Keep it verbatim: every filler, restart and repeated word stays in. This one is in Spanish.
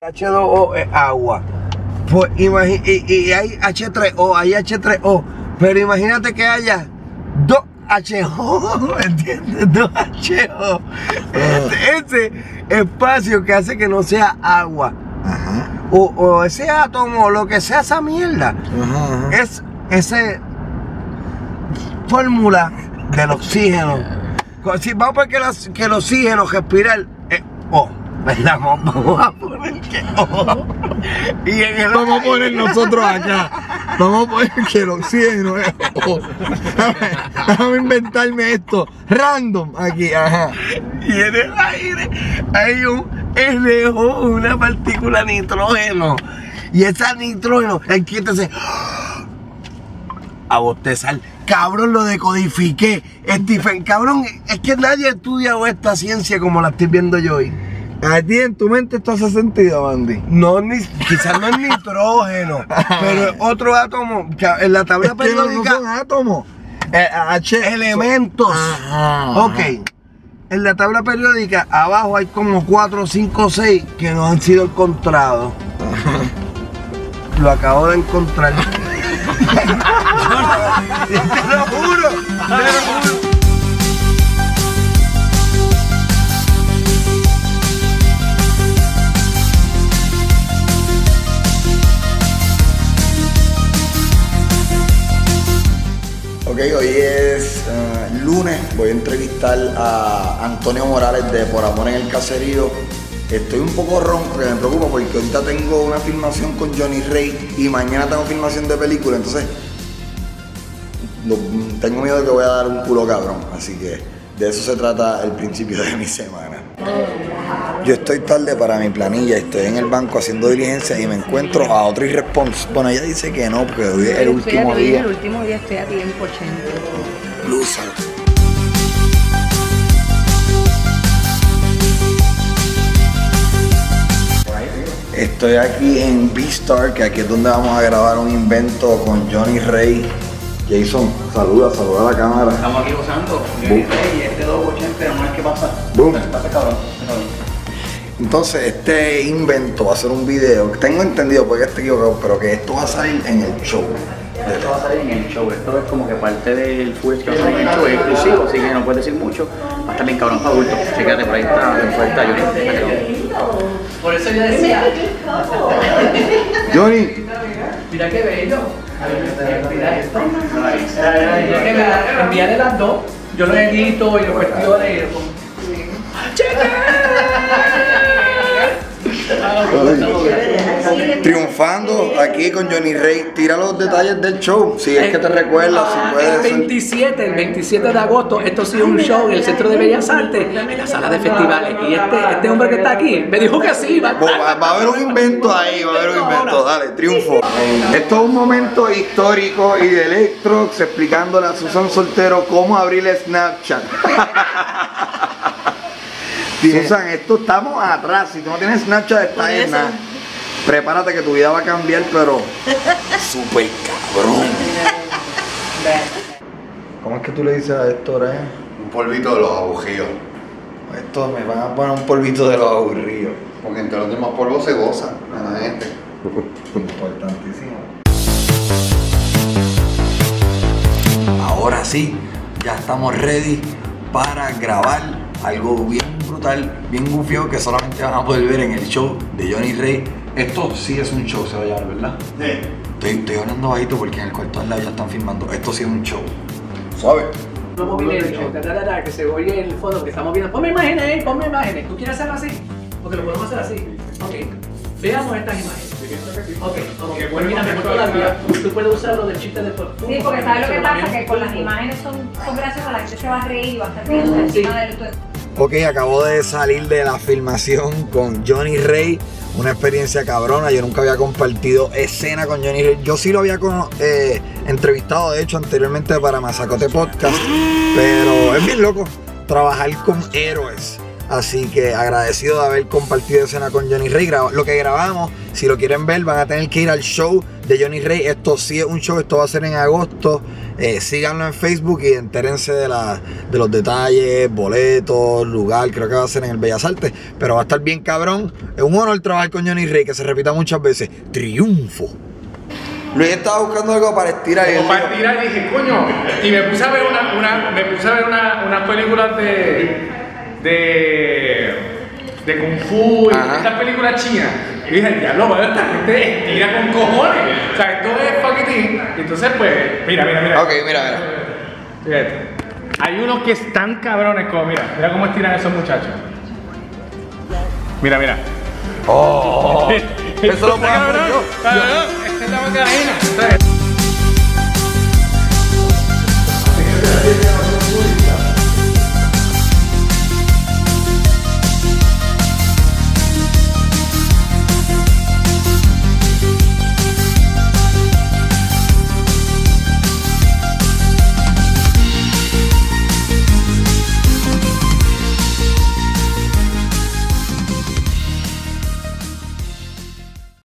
H dos O es agua. Pues imagínate, y, y hay H tres O, hay H tres O. Pero imagínate que haya dos H O, ¿entiendes? Dos H O. Ese, ese espacio que hace que no sea agua. Ajá. O, o ese átomo, o lo que sea esa mierda. Ajá, ajá. Es ese fórmula del oxígeno. Si vamos a ver que, los, que el oxígeno respirar es O. ¿Verdad? Vamos a poner que O. Y en el Vamos a poner nosotros acá. Vamos a poner que el oxígeno es O. Déjame inventarme esto. Random aquí, ajá. Y en el aire hay un N O, una partícula nitrógeno. Y esa nitrógeno, empieza a bostezar. Cabrón, lo decodifiqué. Stephen, cabrón, es que nadie ha estudiado esta ciencia como la estoy viendo yo hoy. A ti en tu mente esto hace sentido, Mandy. No, ni, quizás no es nitrógeno, pero es otro átomo. En la tabla es que periódica. no son átomos. Eh, H elementos. Ajá. Ok. En la tabla periódica, abajo hay como cuatro, cinco, seis que no han sido encontrados. Ajá. Lo acabo de encontrar. Te lo juro, te lo juro. Ok, hoy es uh, lunes, voy a entrevistar a Antonio Morales de Por Amor en el Caserío. Estoy un poco ronco, que me preocupa porque ahorita tengo una filmación con Johnny Ray y mañana tengo filmación de película, entonces lo, tengo miedo de que voy a dar un culo cabrón, así que de eso se trata el principio de mi semana. Yo estoy tarde para mi planilla, estoy en el banco haciendo diligencia y me encuentro a otro irresponsable. Bueno, ella dice que no, porque hoy es el último día. El último día estoy a tiempo, ochenta. Loser. Estoy aquí en B-Star, que aquí es donde vamos a grabar un invento con Johnny Ray. Jason, saluda, saluda a la cámara. Estamos aquí gozando. Johnny Ray y este dos ochenta, no es que pasa. Boom. Pasa cabrón. Entonces, este invento va a ser un video. Tengo entendido, porque estoy equivocado, pero que esto va a salir en el show. Esto va a salir en el show. Esto es como que parte del footage que va a salir en el show. Es exclusivo, así que no puedes decir mucho. Va a estar bien cabrón para adultos. Fíjate, por ahí está, por ahí está Johnny. Por eso yo decía. Johnny. Mira qué bello. Mira esto. Envíale las dos. Yo lo edito y lo cuestiono y lo pongo. Triunfando aquí con Johnny Ray. Tira los detalles del show, si es que te recuerdas, si puedes. El veintisiete, el veintisiete de agosto, esto ha sido un show en el Centro de Bellas Artes, en la sala de festivales. Y este, este hombre que está aquí me dijo que sí. Va, va, va a haber un invento ahí, va a haber un invento. Dale, triunfo. Esto es un momento histórico y de Electrox explicándole a Susan Soltero cómo abrir Snapchat. Susan, esto estamos atrás. Si tú no tienes Snapchat, está en nada. Prepárate que tu vida va a cambiar, pero súper cabrón. ¿Cómo es que tú le dices a esto, Rey? Un polvito de los aburridos. Esto me van a poner un polvito de los aburridos. Porque entre los demás polvos se goza a la gente. Importantísimo. Ahora sí, ya estamos ready para grabar algo bien brutal, bien gufio, que solamente van a poder ver en el show de Johnny Ray. Esto sí es un show, se va a llamar, ¿verdad? Sí. Estoy, estoy hablando bajito porque en el cuarto al lado ya están filmando. Esto sí es un show. Suave. Vamos a ver el show, que se oye en el fondo que estamos viendo. Ponme imágenes ahí, ponme imágenes. ¿Tú quieres hacerlo así? Porque lo podemos hacer así. Ok. Veamos estas imágenes. Ok, como que bueno, mira, mejor todavía. Tú puedes usar lo del chiste de por Sí, porque sabes lo que pasa, que con las imágenes son, son graciosas, la gente se va a reír y va a estar viendo encima del tuyo. Ok, acabo de salir de la filmación con Johnny Ray. Una experiencia cabrona, yo nunca había compartido escena con Johnny Ray. Yo sí lo había eh, entrevistado, de hecho, anteriormente para Mazacote Podcast. Pero es bien loco trabajar con héroes. Así que agradecido de haber compartido escena con Johnny Ray. Graba, lo que grabamos, si lo quieren ver, van a tener que ir al show de Johnny Ray. Esto sí es un show, esto va a ser en agosto. Eh, síganlo en Facebook y entérense de, la, de los detalles, boletos, lugar. Creo que va a ser en el Bellas Artes, pero va a estar bien cabrón. Es un honor trabajar con Johnny Ray, que se repita muchas veces. Triunfo. Luis estaba buscando algo para estirar. Como para estirar y dije, coño. Y me puse a ver una, una, me puse a ver una, unas películas de, de, de Kung Fu y Ajá. estas películas chinas. Y dije, diablo, bueno, esta gente estira con cojones. O sea, esto es paquetín. Entonces, pues, mira, mira, mira. Ok, mira, mira. Fíjate. Hay unos que están cabrones como, mira, mira cómo estiran esos muchachos. Mira, mira. Oh, eso lo puedo hacer yo. Cabrón, esta es la macarena.